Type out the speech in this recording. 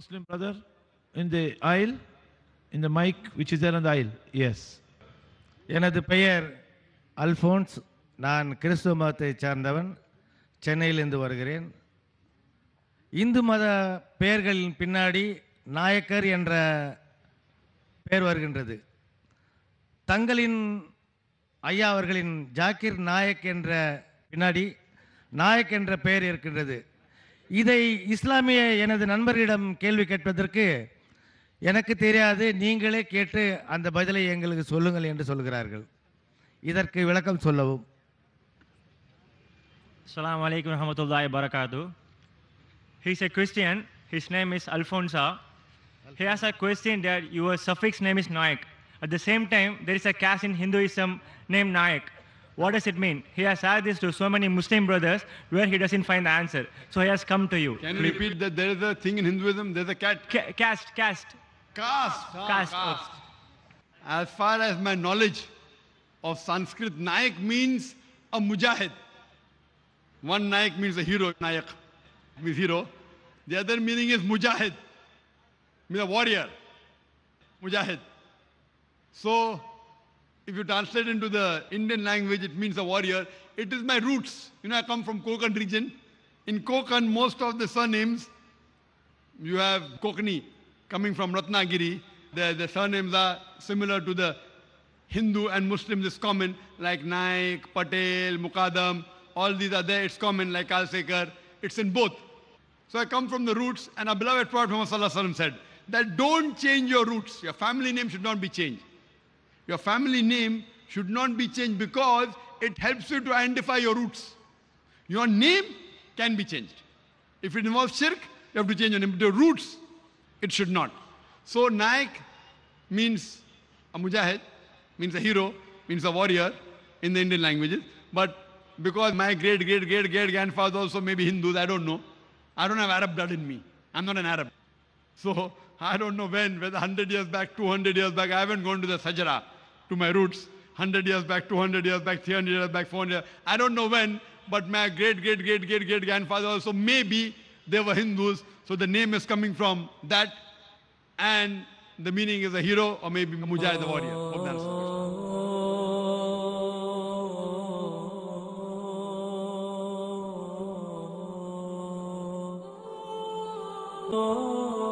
Muslim brother in the aisle, in the mic which is there on the aisle. Yes. எனது பெயர் அல்போன்ஸ். நான் கிறிஸ்துவ மதத்தைச் சார்ந்தவன். சென்னையிலிருந்து வருகிறேன். இந்து மத பெயர்களின் பின்னாடி நாயக்கர் என்ற பெயர் வருகின்றது. தங்களின் ஐயா அவர்களின் ஜாக்கிர் நாயக் என்ற பின்னாடி நாயக் என்ற பெயர் இருக்கின்றது. இதை இஸ்லாமிய எனது நண்பர்களிடம் கேள்வி கேட்பதற்கு எனக்கு தெரியாது, நீங்களே கேட்டு அந்த பதிலை எங்களுக்கு சொல்லுங்கள் என்று சொல்கிறார்கள். இதற்கு விளக்கம் சொல்லவும். Assalamu alaikum warahmatullahi wabarakatuh. He's a Christian. His name is Alfonso. He has a question that your suffix name is Nayak. At the same time, there is a caste in Hinduism named Nayak. What does it mean? He has asked this to so many Muslim brothers where he doesn't find the answer. So he has come to you. Can you repeat that there is a thing in Hinduism? There's a Caste. caste. Caste. As far as my knowledge of Sanskrit, Nayak means a mujahid. One Nayak means a hero. Nayak means hero. The other meaning is mujahid, means a warrior. Mujahid. So, if you translate into the Indian language, it means a warrior. It is my roots. You know, I come from Konkan region. In Konkan, most of the surnames, you have Kokani coming from Ratnagiri. The surnames are similar to the Hindu and Muslims is common, like Naik, Patel, Mukadam, all these are there. It's common, like Kalsekar. It's in both. So I come from the roots, and our beloved Prophet Muhammad Sallallahu Alaihi Wasallam said that don't change your roots. Your family name should not be changed. Your family name should not be changed because it helps you to identify your roots. Your name can be changed. If it involves shirk, you have to change your name. But your roots, it should not. So Naik means a mujahid, means a hero, means a warrior in the Indian languages. But because my great-great-great-great-grandfather also may be Hindus, I don't know. I don't have Arab blood in me. I'm not an Arab. So I don't know when, whether 100 years back, 200 years back, I haven't gone to the Sajara, to my roots. 100 years back, 200 years back, 300 years back, 400 years. I don't know when, but my great-great-great-great-great-grandfather also, maybe they were Hindus. So the name is coming from that. And the meaning is a hero or maybe Mujahid, the warrior. Hope that answers the question. Oh